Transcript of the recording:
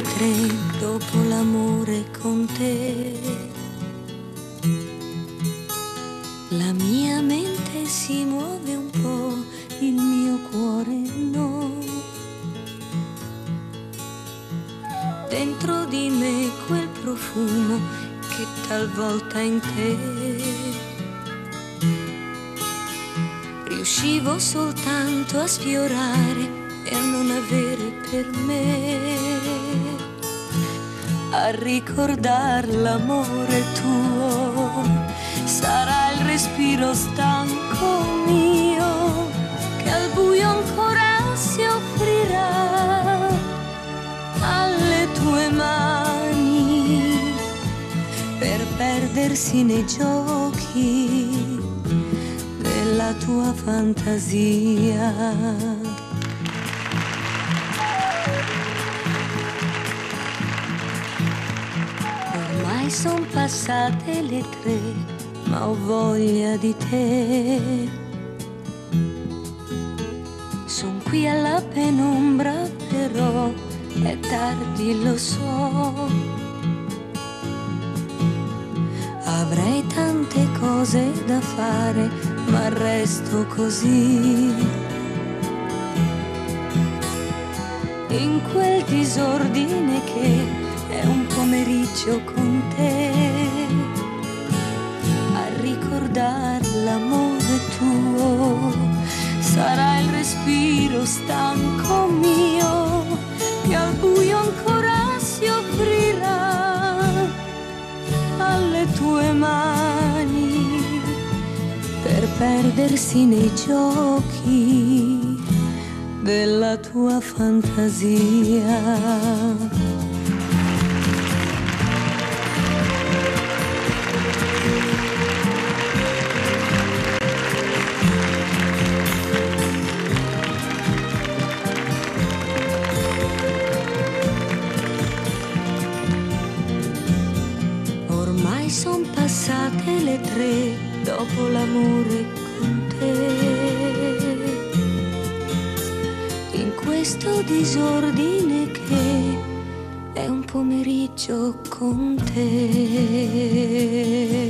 tre dopo l'amore con te. La mia mente si muove un po', il mio cuore no. Dentro di me quel profumo che talvolta in te riuscivo soltanto a sfiorare e a non avere per me, a ricordar l'amore tuo. Sarà il respiro stanco mio che al buio ancora si offrirà alle tue mani per perdersi nei giochi della tua fantasia. Ormai son passate le 3, ma ho voglia di te. Son qui alla penombra, però è tardi, lo so. Avrei tante cose da fare, ma resto così in quel disordine che è un pomeriggio con te, a ricordar l'amore tuo. Sarà il respiro stanco mio che al buio ancora si offrirà alle tue mani per perdersi nei giochi della tua fantasia. Ormai son passate le 3 dopo l'amore con te, in questo disordine che è un pomeriggio con te.